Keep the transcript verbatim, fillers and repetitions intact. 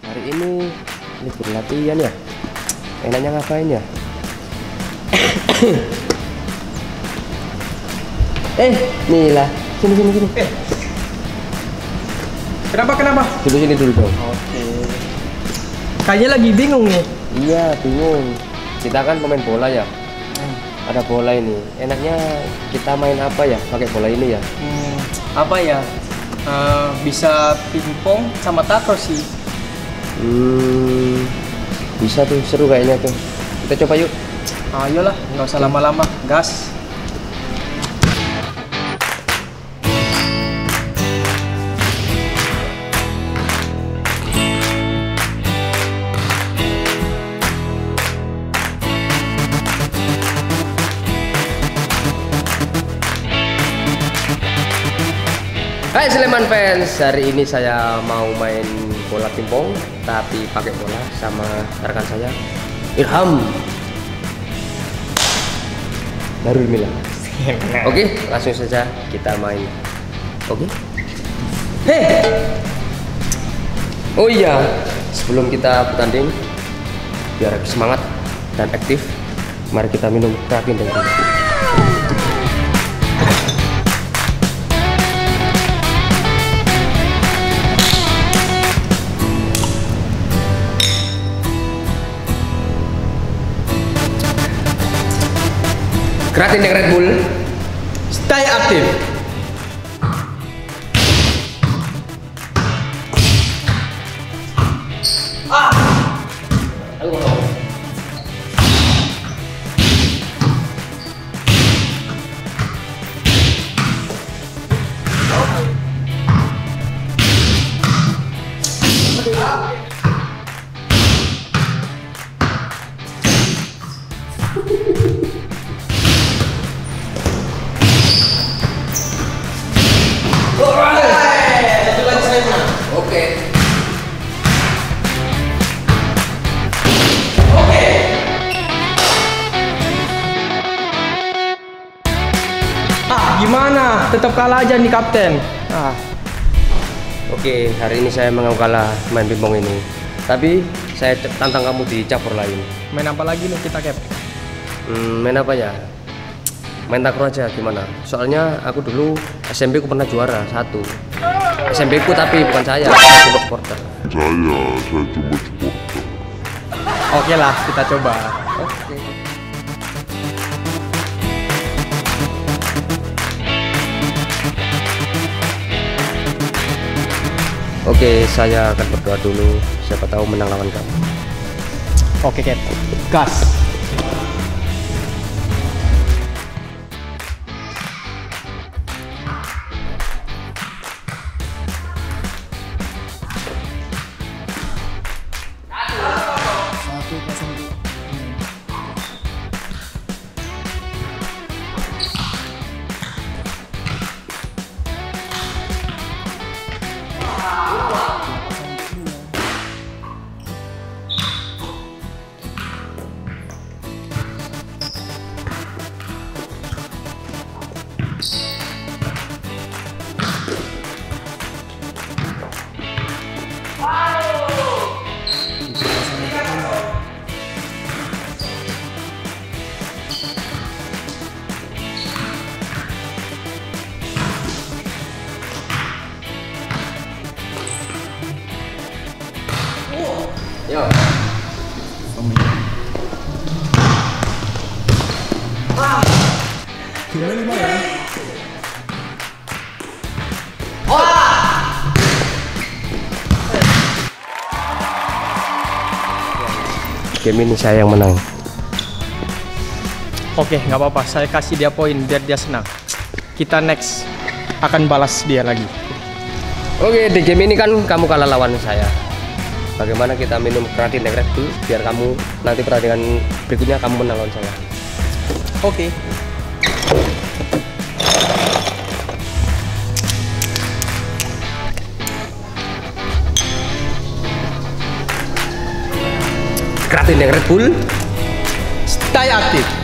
Hari ini libur latihan ya. Enaknya ngapain ya? eh, nih lah. Sini sini sini. Eh. Kenapa kenapa? Dulu sini dulu dong. Oke. Kayaknya lagi bingung nih. Iya, bingung. Kita kan pemain bola ya. Hmm. Ada bola ini. Enaknya kita main apa ya? Pakai bola ini ya. Hmm, apa ya? Uh, bisa pingpong sama takraw sih. Hmm, bisa tuh, seru kayaknya tuh. Kita coba yuk. Ayolah, nggak usah lama-lama, gas. Hai Sleman fans, hari ini saya mau main bola pingpong tapi pakai bola sama rekan saya Irham Darul Mila. Oke, langsung saja kita main. Oke. Hei. Oh iya, sebelum kita bertanding biar semangat dan aktif, mari kita minum Kraken dulu. Kraken yang Red Bull, Stay aktif. Ah. Ayo. Oke. Oke. Ah, gimana? Tetap kalah aja nih kapten. Ah. Oke, hari ini saya mengaku kalah main pingpong ini. Tapi saya tantang kamu di cabur lain. Main apa lagi nih kita, Cap? Hmm, main apa ya? Main takraw aja gimana? Soalnya aku dulu S M P ku pernah juara satu. S M P ku tapi bukan saya, saya cuma supporter. Saya, saya cuma supporter. Oke lah, kita coba. Oke. Oke, saya akan berdoa dulu. Siapa tahu menang lawan kamu. Oke, Cap. Gas. Yo. Ah. Gimana nih, ya? Game ini saya yang menang. Oke, nggak apa-apa. Saya kasih dia poin biar dia senang. Kita next akan balas dia lagi. Oke, di game ini kan kamu kalah lawan saya. Bagaimana kita minum Kraken Red Bull biar kamu nanti pertandingan berikutnya kamu menang lawan saya. Oke. Kraken Red Bull, Stay aktif.